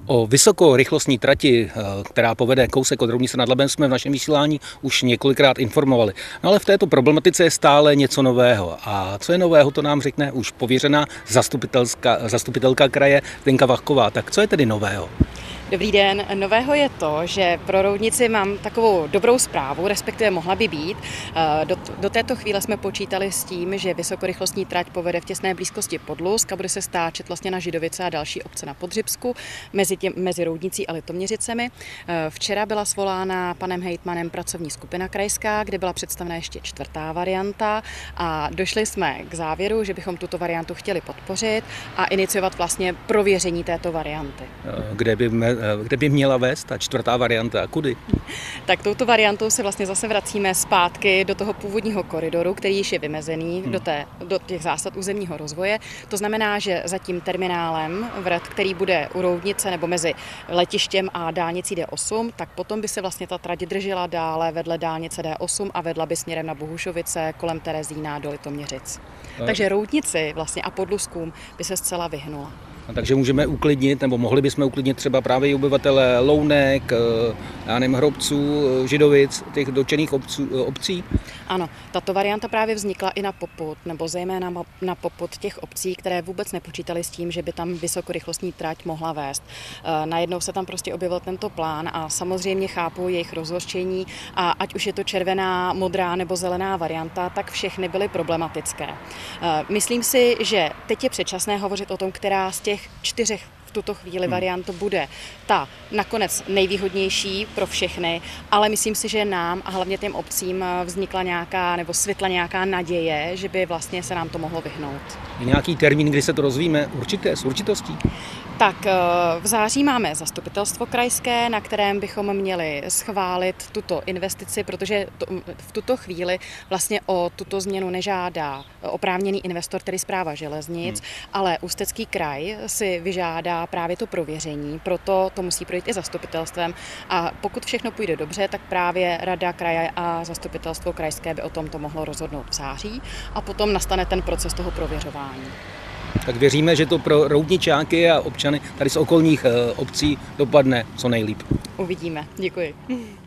O vysokorychlostní trati, která povede kousek od Roudnice nad Labem, jsme v našem vysílání už několikrát informovali. No ale v této problematice je stále něco nového. A co je nového, to nám řekne už pověřená zastupitelka kraje Zdenka Vachková. Tak co je tedy nového? Dobrý den. Nového je to, že pro Roudnici mám takovou dobrou zprávu, respektive mohla by být. Do této chvíle jsme počítali s tím, že vysokorychlostní trať povede v těsné blízkosti Podlusk a bude se stáčet vlastně na Židovice a další obce na Podřibsku mezi Roudnicí a Litoměřicemi. Včera byla svolána panem hejtmanem pracovní skupina krajská, kde byla představena ještě čtvrtá varianta a došli jsme k závěru, že bychom tuto variantu chtěli podpořit a iniciovat vlastně prověření této varianty. Kde by měla vést ta čtvrtá varianta a kudy? Tak touto variantou se vlastně zase vracíme zpátky do toho původního koridoru, který již je vymezený do těch zásad územního rozvoje. To znamená, že za tím terminálem vrat, který bude u Roudnice nebo mezi letištěm a dálnicí D8, tak potom by se vlastně ta trať držela dále vedle dálnice D8 a vedla by směrem na Bohušovice, kolem Terezína do Litoměřic. Takže Roudnici vlastně a Podluskům by se zcela vyhnula. Takže můžeme uklidnit, nebo mohli bychom uklidnit třeba právě i obyvatele Lounek, Hrobců, Židovic, těch dotčených obcí? Ano, tato varianta právě vznikla i na popud, nebo zejména na popud těch obcí, které vůbec nepočítali s tím, že by tam vysokorychlostní trať mohla vést. Najednou se tam prostě objevil tento plán a samozřejmě chápu jejich rozhořčení a ať už je to červená, modrá nebo zelená varianta, tak všechny byly problematické. Myslím si, že teď je předčasné hovořit o tom, která z těch čtyřech v tuto chvíli variantu bude ta nakonec nejvýhodnější pro všechny, ale myslím si, že nám a hlavně těm obcím vznikla nějaká nebo svitla nějaká naděje, že by vlastně se nám to mohlo vyhnout. Je nějaký termín, kdy se to rozvíme s určitostí? Tak v září máme zastupitelstvo krajské, na kterém bychom měli schválit tuto investici, protože v tuto chvíli vlastně o tuto změnu nežádá oprávněný investor, tedy Správa železnic, ale Ústecký kraj si vyžádá právě to prověření, proto to musí projít i zastupitelstvem a pokud všechno půjde dobře, tak právě Rada kraje a zastupitelstvo krajské by o tomto mohlo rozhodnout v září a potom nastane ten proces toho prověřování. Tak věříme, že to pro roudničáky a občany tady z okolních obcí dopadne co nejlíp. Uvidíme. Děkuji.